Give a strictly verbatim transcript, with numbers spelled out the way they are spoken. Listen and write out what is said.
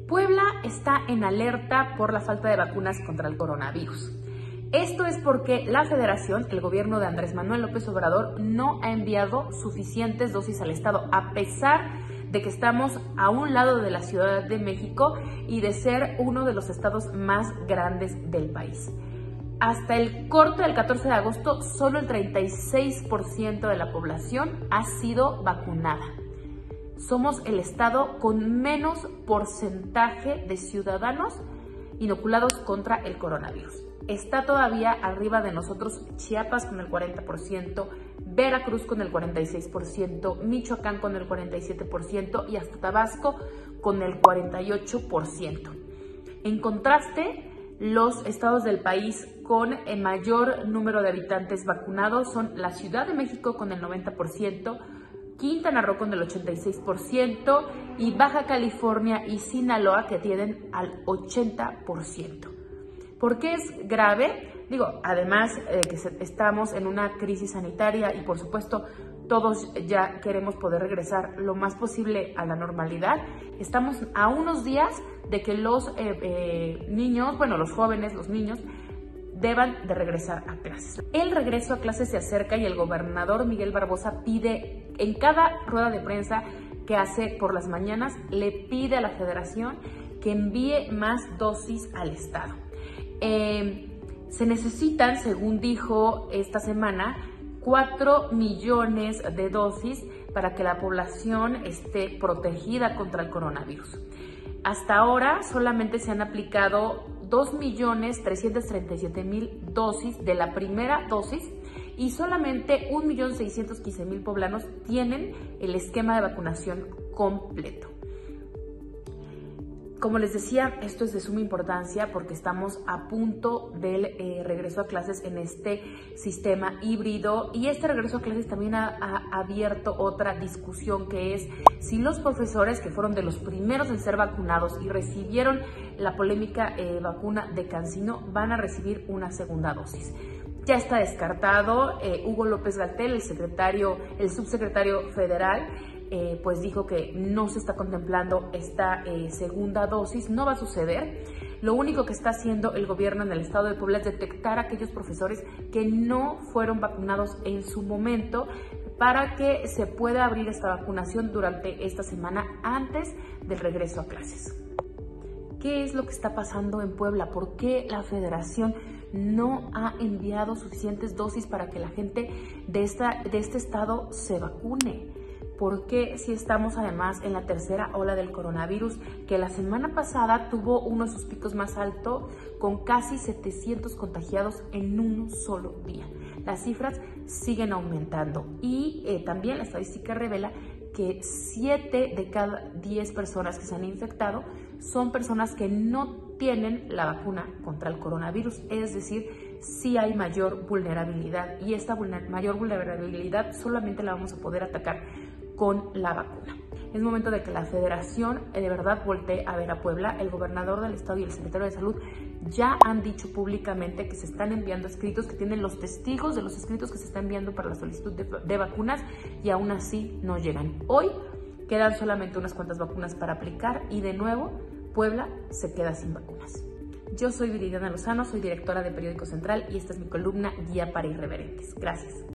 Puebla está en alerta por la falta de vacunas contra el coronavirus. Esto es porque la Federación, el gobierno de Andrés Manuel López Obrador, no ha enviado suficientes dosis al estado, a pesar de que estamos a un lado de la Ciudad de México y de ser uno de los estados más grandes del país. Hasta el corte del catorce de agosto, solo el treinta y seis por ciento de la población ha sido vacunada. Somos el estado con menos porcentaje de ciudadanos inoculados contra el coronavirus. Está todavía arriba de nosotros Chiapas con el cuarenta por ciento, Veracruz con el cuarenta y seis por ciento, Michoacán con el cuarenta y siete por ciento y hasta Tabasco con el cuarenta y ocho por ciento. En contraste, los estados del país con el mayor número de habitantes vacunados son la Ciudad de México con el noventa por ciento, Quintana Roo con el ochenta y seis por ciento y Baja California y Sinaloa que tienen al ochenta por ciento. ¿Por qué es grave? Digo, además de que estamos en una crisis sanitaria y por supuesto todos ya queremos poder regresar lo más posible a la normalidad, estamos a unos días de que los eh, eh, niños, bueno, los jóvenes, los niños, deban de regresar a clases. El regreso a clases se acerca y el gobernador Miguel Barbosa pide, en cada rueda de prensa que hace por las mañanas, le pide a la Federación que envíe más dosis al estado. Eh, se necesitan, según dijo esta semana, cuatro millones de dosis para que la población esté protegida contra el coronavirus. Hasta ahora solamente se han aplicado dos millones trescientos treinta y siete mil dosis de la primera dosis y solamente un millón seiscientos quince mil poblanos tienen el esquema de vacunación completo. Como les decía, esto es de suma importancia porque estamos a punto del eh, regreso a clases en este sistema híbrido y este regreso a clases también ha, ha abierto otra discusión que es si los profesores que fueron de los primeros en ser vacunados y recibieron la polémica eh, vacuna de CanSino van a recibir una segunda dosis. Ya está descartado. eh, Hugo López-Gatell, el secretario, el subsecretario federal, Eh, pues dijo que no se está contemplando esta eh, segunda dosis, no va a suceder. Lo único que está haciendo el gobierno en el estado de Puebla es detectar a aquellos profesores que no fueron vacunados en su momento para que se pueda abrir esta vacunación durante esta semana antes del regreso a clases. ¿Qué es lo que está pasando en Puebla? ¿Por qué la Federación no ha enviado suficientes dosis para que la gente de, esta, de este estado se vacune? ¿Por qué si estamos además en la tercera ola del coronavirus, que la semana pasada tuvo uno de sus picos más altos con casi setecientos contagiados en un solo día? Las cifras siguen aumentando y eh, también la estadística revela que siete de cada diez personas que se han infectado son personas que no tienen la vacuna contra el coronavirus, es decir, sí hay mayor vulnerabilidad y esta vulner- mayor vulnerabilidad solamente la vamos a poder atacar con la vacuna. Es momento de que la Federación eh, de verdad voltee a ver a Puebla. El gobernador del estado y el secretario de Salud ya han dicho públicamente que se están enviando escritos, que tienen los testigos de los escritos que se están enviando para la solicitud de, de vacunas y aún así no llegan. Hoy quedan solamente unas cuantas vacunas para aplicar y de nuevo Puebla se queda sin vacunas. Yo soy Viridiana Lozano, soy directora de Periódico Central y esta es mi columna Guía para Irreverentes. Gracias.